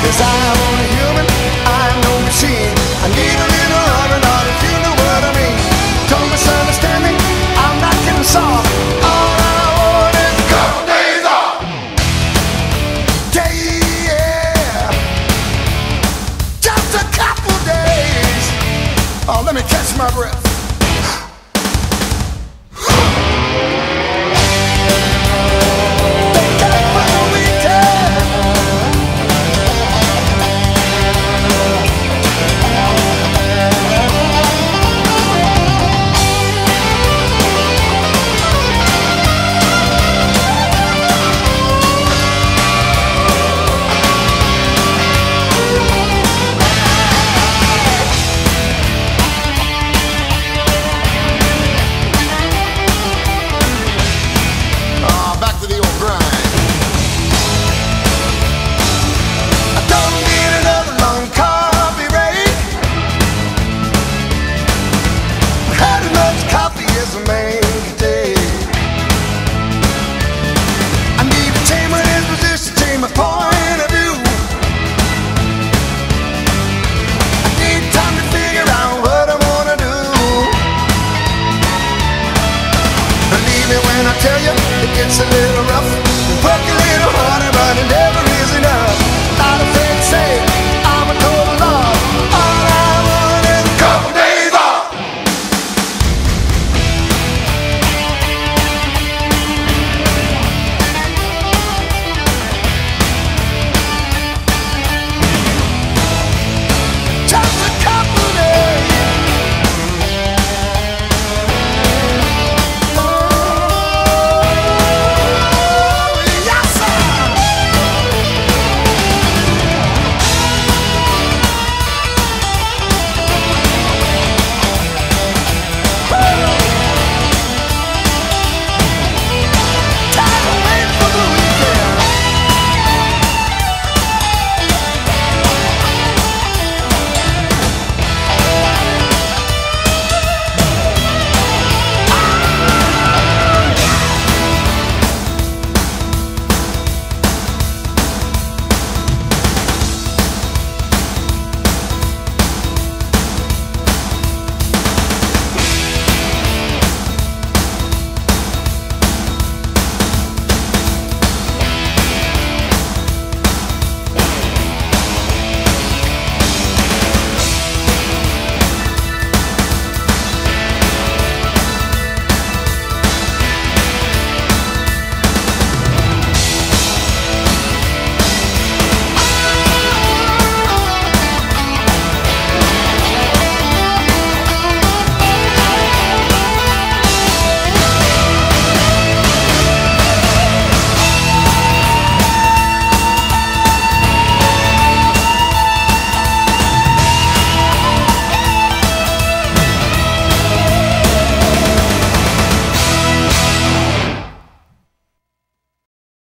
'cause I'm only human, I'm no machine. I need a little loving, or if you know what I mean. Don't misunderstand me, I'm not getting soft. All I want is a couple days off. Yeah, just a couple days. Oh, let me catch my breath. When I tell you it gets a little rough,